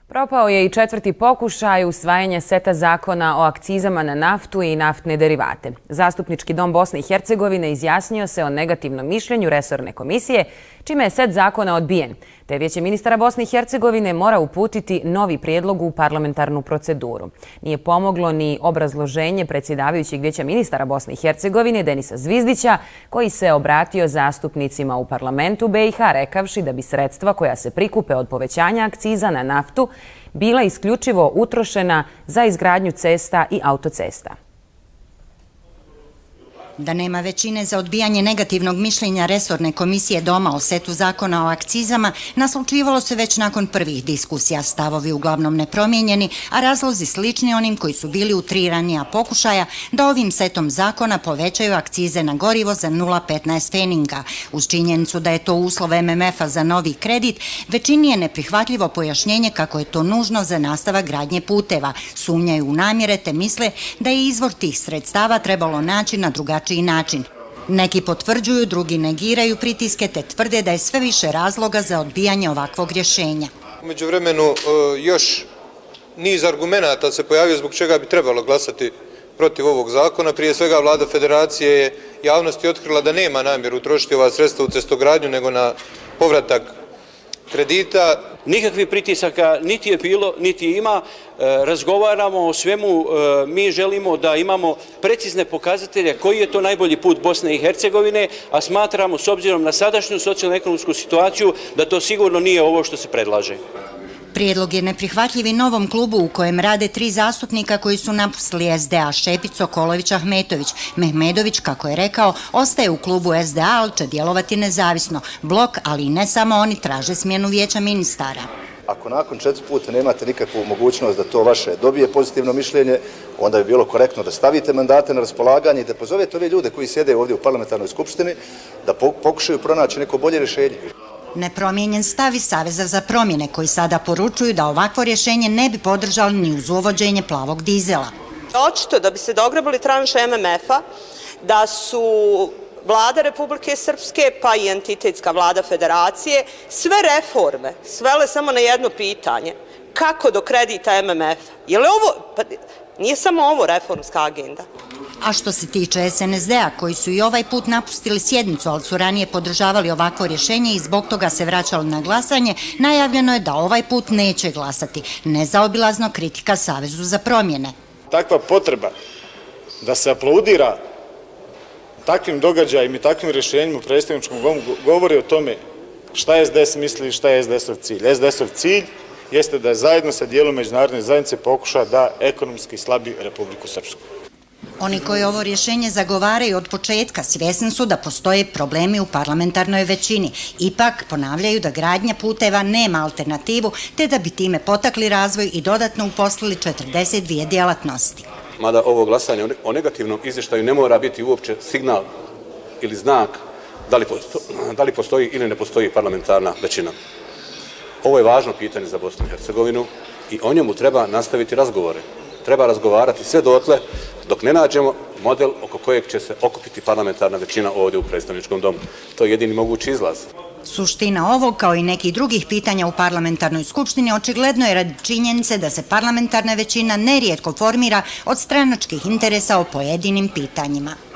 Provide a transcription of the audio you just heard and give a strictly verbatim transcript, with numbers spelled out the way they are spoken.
Propao je i četvrti pokušaj usvajanja seta zakona o akcizama na naftu i naftne derivate. Zastupnički dom Bosne i Hercegovine izjasnio se o negativnom mišljenju resorne komisije, čime je set zakona odbijen. Te Vijeće ministara Bosne i Hercegovine mora uputiti novi prijedlog u parlamentarnu proceduru. Nije pomoglo ni obrazloženje predsjedavajućeg Vijeća ministara Bosne i Hercegovine Denisa Zvizdića, koji se obratio zastupnicima u parlamentu B i H rekavši da bi sredstva koja se prikupe od povećanja akciza na naftu bila isključivo utrošena za izgradnju cesta i autocesta. Da nema većine za odbijanje negativnog mišljenja resorne komisije Doma o setu zakona o akcizama, naslučivalo se već nakon prvih diskusija, stavovi uglavnom nepromijenjeni, a razlozi slični onim koji su bili u tri ranija pokušaja da ovim setom zakona povećaju akcize na gorivo za nula zarez petnaest pfeninga. Uz činjenicu da je to uslov M M F-a za novi kredit, većini je neprihvatljivo pojašnjenje kako je to nužno za nastavak gradnje puteva. Sumnjaju u namjere te misle da je izvor tih sredstava trebalo naći na drugačiji način. Neki potvrđuju, drugi negiraju pritiske te tvrde da je sve više razloga za odbijanje ovakvog rješenja. U međuvremenu još niz argumenata se pojavio zbog čega bi trebalo glasati protiv ovog zakona. Prije svega vlada federacije je javnosti otkrila da nema namjeru utrošiti ova sredstva u cestogradnju nego na povratak kredita. Nikakvih pritisaka niti je bilo, niti ima. Razgovaramo o svemu. Mi želimo da imamo precizne pokazatelje koji je to najbolji put Bosne i Hercegovine, a smatramo s obzirom na sadašnju socijalno-ekonomsku situaciju da to sigurno nije ovo što se predlaže. Prijedlog je neprihvatljiv i novom klubu u kojem rade tri zastupnika koji su napustili S D A, Šepić, Sokolović, Ahmetović. Mehmedović, kako je rekao, ostaje u klubu S D A, ali će djelovati nezavisno. Blok, ali i ne samo oni, traže smjenu Vijeća ministara. Ako nakon četiri puta nemate nikakvu mogućnost da to vaše dobije pozitivno mišljenje, onda bi bilo korektno da stavite mandate na raspolaganje i da pozovete ove ljude koji sjede ovdje u parlamentarnoj skupštini da pokušaju pronaći neko bolje rješenje. Nepromijenjen stav iz Saveza za promjene koji sada poručuju da ovakvo rješenje ne bi podržali ni uz uvođenje plavog dizela. Očito da bi se dograbili tranše M M F-a, da su vlada Republike Srpske pa i entitetska vlada federacije sve reforme svele samo na jedno pitanje: kako do kredita M M F-a? Je li ovo, pa nije samo ovo reformska agenda? A što se tiče S N S D-a, koji su i ovaj put napustili sjednicu, ali su ranije podržavali ovakvo rješenje i zbog toga se vraćalo na glasanje, najavljeno je da ovaj put neće glasati. Nezaobilazno kritika Savezu za promjene. Takva potreba da se aplaudira takvim događajima i takvim rješenjima u predstavničkom domu govori o tome šta S D S misli i šta je S D S-ov cilj. S D S-ov cilj jeste da zajedno sa dijelom međunarodne zajednice pokuša da ekonomski slabi Republiku Srpsku. Oni koji ovo rješenje zagovaraju od početka svjesni su da postoje problemi u parlamentarnoj većini. Ipak ponavljaju da gradnja puteva nema alternativu, te da bi time potakli razvoj i dodatno uposlili četrdeset dvije djelatnosti. Mada ovo glasanje o negativnom izvještaju ne mora biti uopće signal ili znak da li postoji, da li postoji ili ne postoji parlamentarna većina. Ovo je važno pitanje za Bosnu i Hercegovinu i o njemu treba nastaviti razgovore. Treba razgovarati sve dotle dok ne nađemo model oko kojeg će se okupiti parlamentarna većina ovdje u predstavničkom domu. To je jedini mogući izlaz. Suština ovog, kao i nekih drugih pitanja u parlamentarnoj skupštini, očigledno je radi činjenice da se parlamentarna većina nerijetko formira od stranačkih interesa o pojedinim pitanjima.